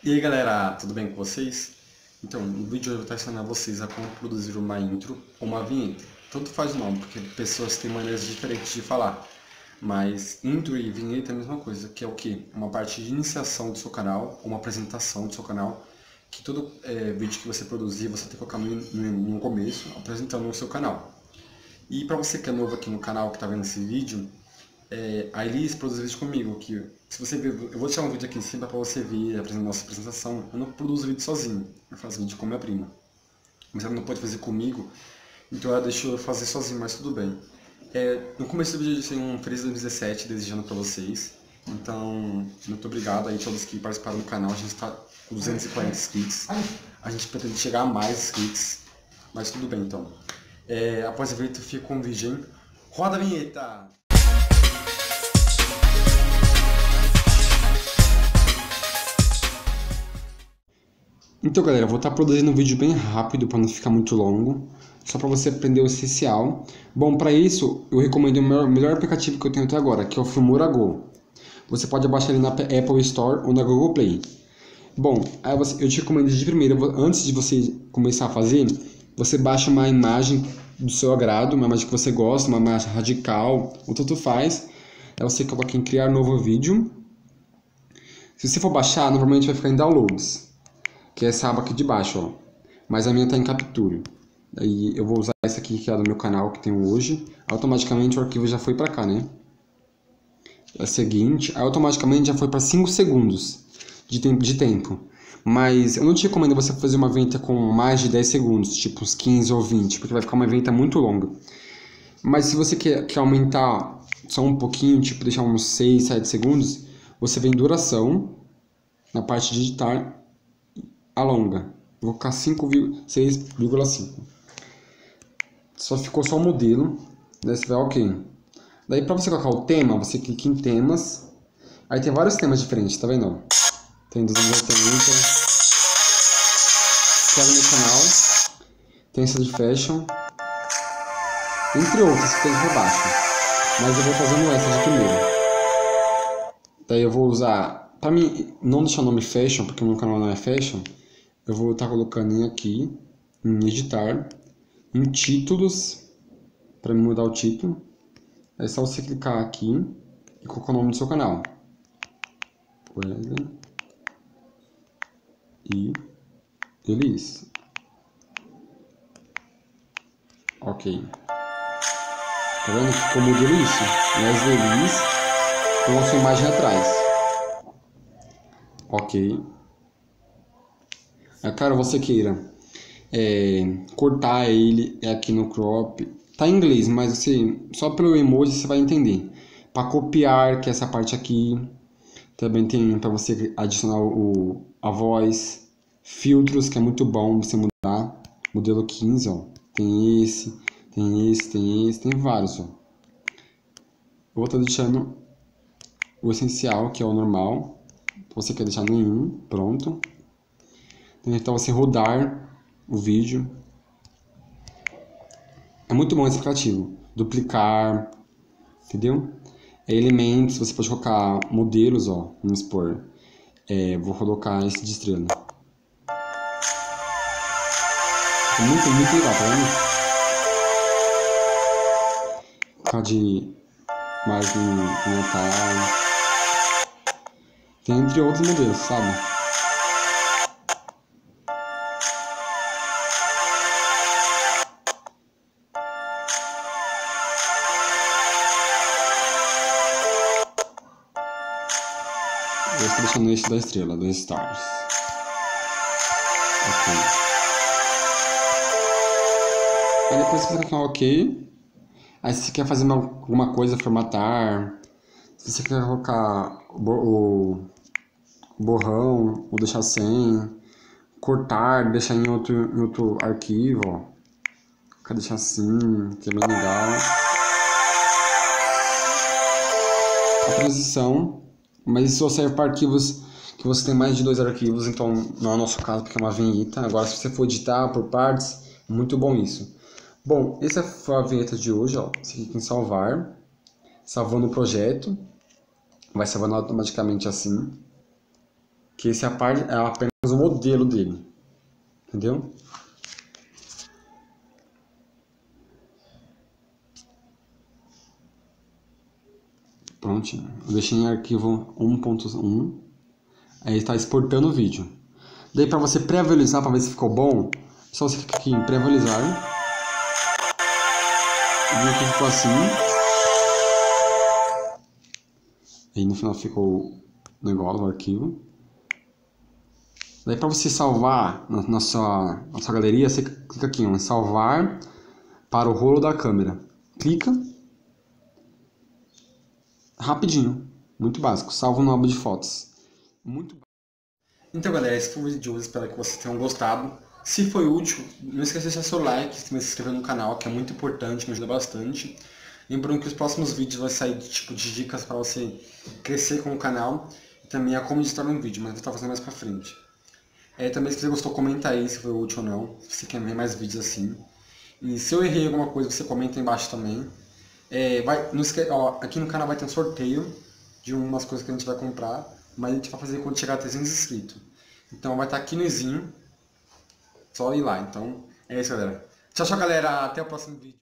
E aí galera, tudo bem com vocês? Então, no vídeo de hoje eu vou estar ensinando a vocês a como produzir uma intro ou uma vinheta. Tanto faz o nome, porque pessoas têm maneiras diferentes de falar. Mas intro e vinheta é a mesma coisa, que é o quê? Uma parte de iniciação do seu canal, ou uma apresentação do seu canal, que todo vídeo que você produzir, você tem que colocar no começo, apresentando o seu canal. E para você que é novo aqui no canal, que está vendo esse vídeo, a Elis produz vídeo comigo, que se você ver, eu vou deixar um vídeo aqui em cima para você ver a nossa apresentação. Eu não produzo vídeo sozinho, eu faço vídeo com minha prima. Mas ela não pode fazer comigo, então ela deixou eu fazer sozinho, mas tudo bem. No começo do vídeo eu disse um feliz 2017 desejando para vocês. Então, muito obrigado aí a todos que participaram do canal. A gente está com 240 inscritos. A gente pretende chegar a mais inscritos, mas tudo bem então. Após a vinheta fica com o vídeo, hein? Roda a vinheta! Então galera, eu vou estar produzindo um vídeo bem rápido para não ficar muito longo, só para você aprender o essencial. Bom, para isso eu recomendo o melhor aplicativo que eu tenho até agora, que é o Filmora Go. Você pode baixar ele na Apple Store ou na Google Play. Bom, eu te recomendo de primeiro, antes de você começar a fazer, você baixa uma imagem do seu agrado, uma imagem que você gosta, uma imagem radical, ou tanto faz. Aí você coloca em criar novo vídeo. Se você for baixar, normalmente vai ficar em downloads, que é essa aba aqui de baixo, ó. Mas a minha está em capture. Aí eu vou usar essa aqui que é do meu canal que tenho hoje. Automaticamente o arquivo já foi para cá, né? É o seguinte, automaticamente já foi para 5 segundos de tempo. Mas eu não te recomendo você fazer uma vinheta com mais de 10 segundos, tipo uns 15 ou 20, porque vai ficar uma vinheta muito longa. Mas se você quer aumentar só um pouquinho, tipo deixar uns 6, 7 segundos, você vem em duração, na parte de editar, alonga. Vou colocar 6,5. Só ficou só o modelo. Daí você vai ok. Daí para você colocar o tema, você clica em temas. Aí tem vários temas diferentes, tá vendo? Tem 280. Que é no meu canal. Tem essa de fashion. Entre outras que tem por baixo. Mas eu vou fazendo essa de primeiro. Daí eu vou usar, para mim não deixar o nome fashion, porque o meu canal não é fashion, eu vou estar colocando aqui, em editar, em títulos, para mudar o título. É só você clicar aqui e colocar o nome do seu canal. Wesley e Elis. Ok. Tá vendo? Ficou modelo isso. Wesley Elis com a sua imagem atrás. Ok. Cara, você queira cortar ele aqui no crop, tá em inglês, mas assim, só pelo emoji você vai entender. Para copiar, que é essa parte aqui, também tem para você adicionar a voz, filtros, que é muito bom você mudar. Modelo 15, ó, tem esse, tem vários, ó. Eu vou estar deixando o essencial, que é o normal. Você quer deixar no 1, pronto. Então você rodar o vídeo. É muito bom esse aplicativo. Duplicar, entendeu? Elementos, você pode colocar modelos, ó. Vamos supor. Vou colocar esse de estrela. É muito legal, tá vendo? Colocar de mais um Natal. Tem entre outros modelos, sabe? Eu estou deixando esse da estrela, dos stars. Ok. Aí depois você clica em OK. Aí se você quer fazer alguma coisa, formatar. Se você quer colocar o borrão, ou deixar sem. Cortar, deixar em outro arquivo, ó. Quer deixar assim, que é bem legal. A transição. Mas isso só serve para arquivos que você tem mais de 2 arquivos, então não é o nosso caso, porque é uma vinheta. Agora, se você for editar por partes, é muito bom isso. Bom, essa foi a vinheta de hoje, ó. Você clica em salvar, salvando o projeto, vai salvando automaticamente assim. Que esse é apenas o modelo dele. Entendeu? Prontinho. Eu deixei em arquivo 1.1. Aí está exportando o vídeo. Daí para você pré-visualizar, para ver se ficou bom, só você clicar aqui em pré-visualizar. E aqui ficou assim. Aí no final ficou o negócio, o arquivo. Daí para você salvar na sua galeria, você clica aqui em salvar para o rolo da câmera. Clica. Rapidinho. Muito básico. Salva no álbum de fotos. Muito básico. Então galera, esse foi o vídeo de hoje. Espero que vocês tenham gostado. Se foi útil, não esqueça de deixar seu like, se inscrever no canal, que é muito importante, me ajuda bastante. Lembrando que os próximos vídeos vão sair de dicas para você crescer com o canal e também a como editar um vídeo, mas eu vou estar fazendo mais pra frente. Também se você gostou, comenta aí se foi útil ou não, se você quer ver mais vídeos assim. E se eu errei alguma coisa, você comenta aí embaixo também. Aqui no canal vai ter um sorteio de umas coisas que a gente vai comprar, mas a gente vai fazer quando chegar a 300 inscritos. Então vai estar aqui no izinho, só ir lá. Então é isso, galera. Tchau, tchau, galera. Até o próximo vídeo.